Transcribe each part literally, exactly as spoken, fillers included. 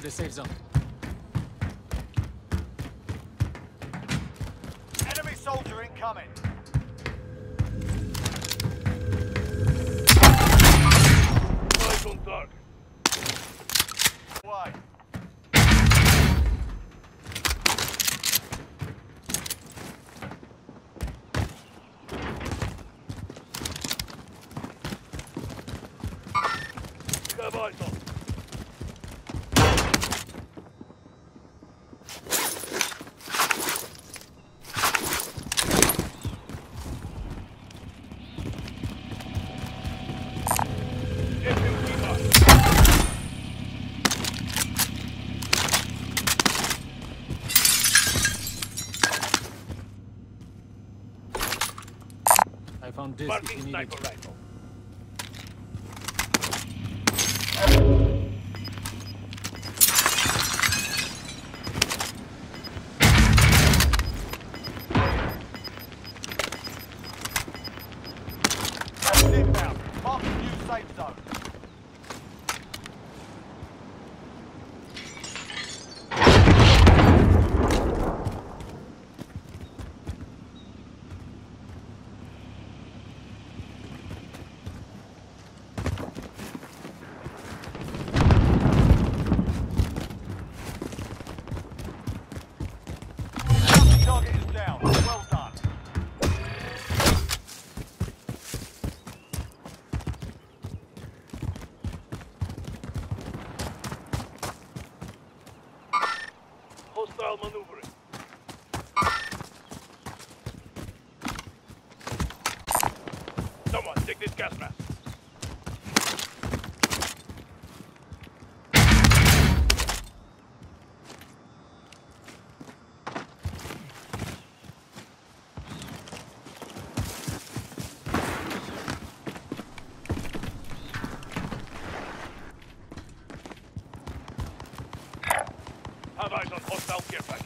the safe zone. Enemy soldier incoming. Eyes on target. Why? Have eyes on. I found this if Marking you need sniper it. rifle. Gas inbound. Mark the new safe zone. Target is down. Well done. Hostile maneuvering. Someone take this gas mask. Have eyes on hostile care package.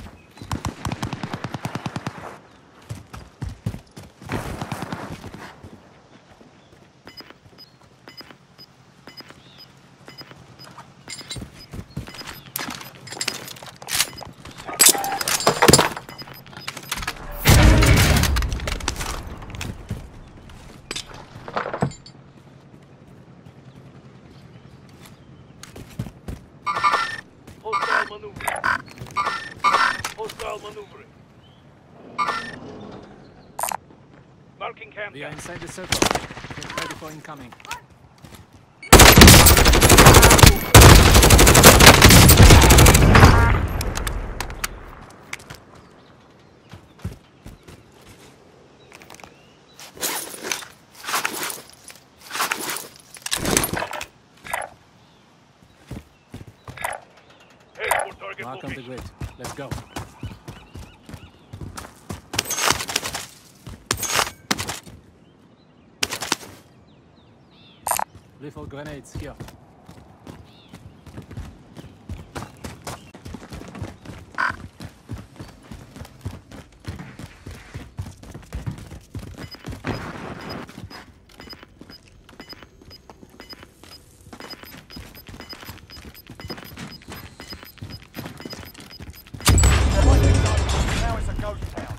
Hostile maneuvering. Hostile maneuvering. Marking camp. We are inside the circle. Get ready for incoming. Head for target Mark on the location. grid. Let's go. Lethal grenades here. Now it's a ghost town.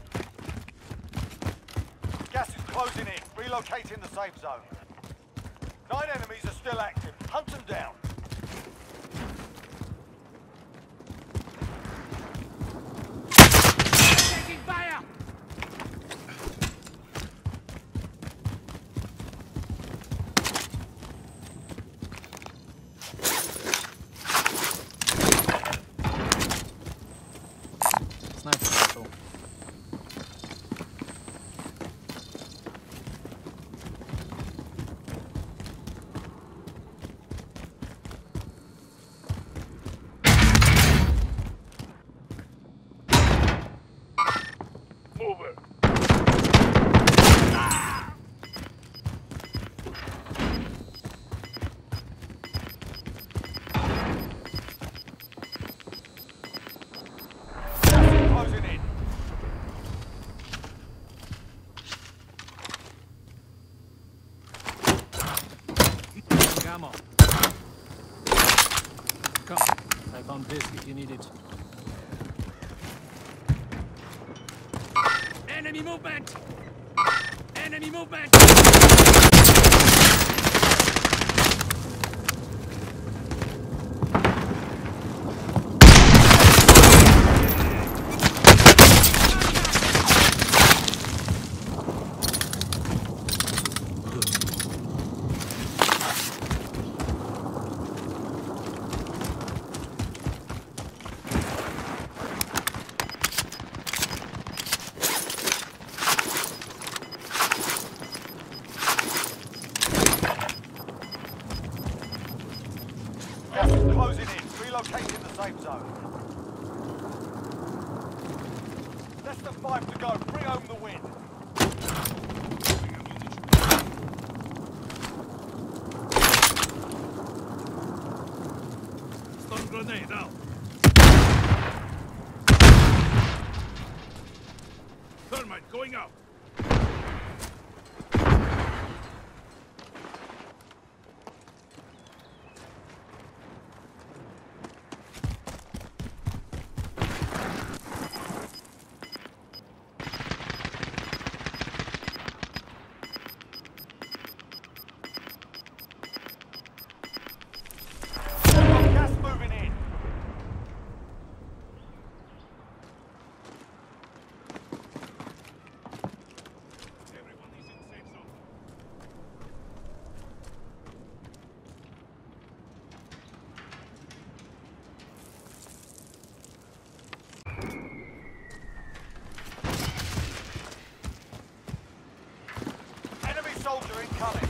Gas is closing in. Relocating the safe zone. Nine enemies are still active. Hunt them down. Taking fire! Sniper rifle. Mover. Closing in. Ammo. Come. I Found this if you need it. Enemy movement! Enemy movement! Gas is closing in. Relocating the safe zone. Less than five to go. Bring home the win. Stun grenade out. Thermite going out. Gas moving in. Everyone is in safe zone. Enemy soldier incoming.